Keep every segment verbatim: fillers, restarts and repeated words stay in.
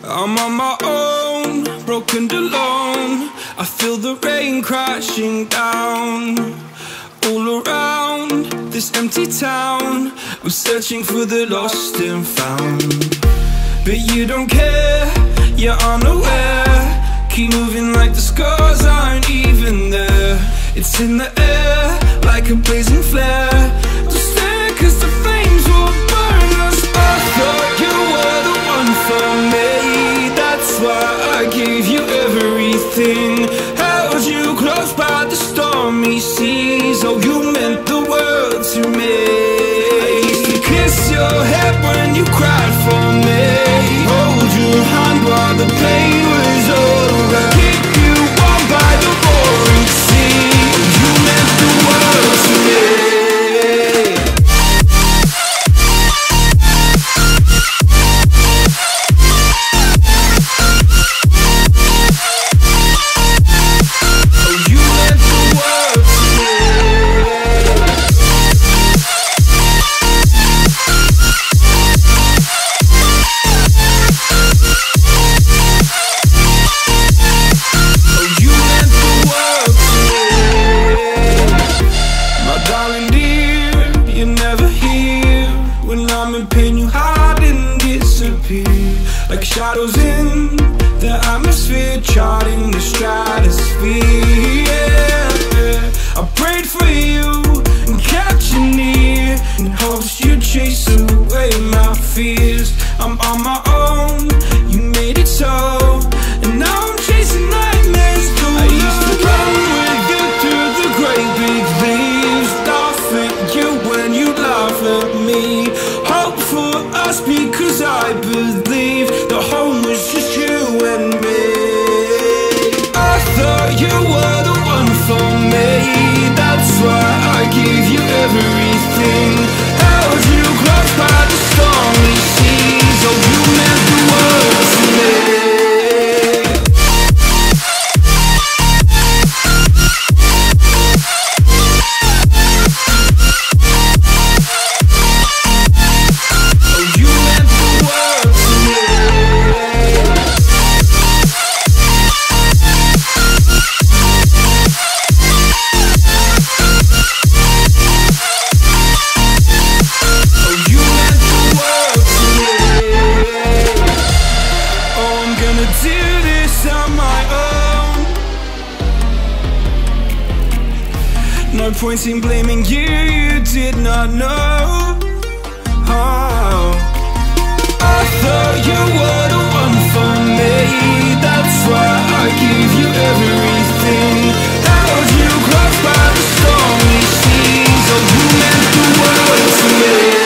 I'm on my own, broken and alone. I feel the rain crashing down. All around this empty town, I'm searching for the lost and found. But you don't care, you're unaware. Keep moving like the scars aren't even there. It's in the air, like a blazing flare. Don't stare, cause the flames will burn us. I thought you were the one for me. That's why I gave you everything. Held you close by the stormy seas. Oh, you meant the world to me. I used to kiss your head when you cried for me. Hold your hand while the pain was over. Keep you warm by the roaring sea. You meant the world to me. Like shadows in the atmosphere, charting the stratosphere. Yeah. I prayed for you and kept you near, in hopes you'd chase away my fears. I'm on my own, you made it so, and now I'm chasing nightmares too. I used to run with you through the great big leaves, laugh at you when you laugh at me. Hope for us because I believe the home was just you and me. I thought you were the one for me. That's why I gave you everything. Held you close by the stormy seas. Oh, you meant the world to me. No point in blaming you, you did not know. Oh. I thought you were the one for me. That's why I gave you everything. Held you close by the stormy seas. Oh, you meant the world to me.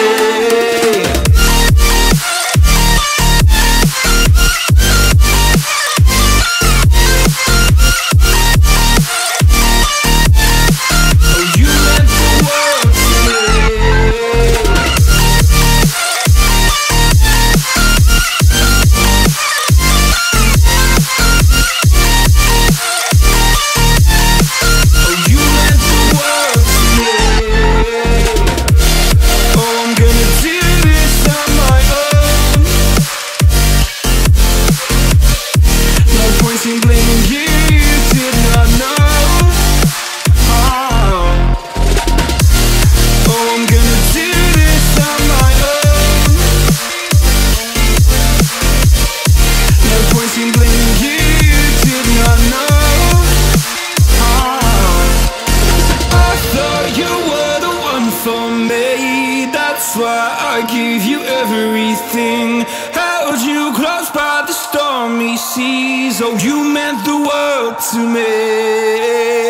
That's why I gave you everything. Held you close by the stormy seas. Oh, you meant the world to me.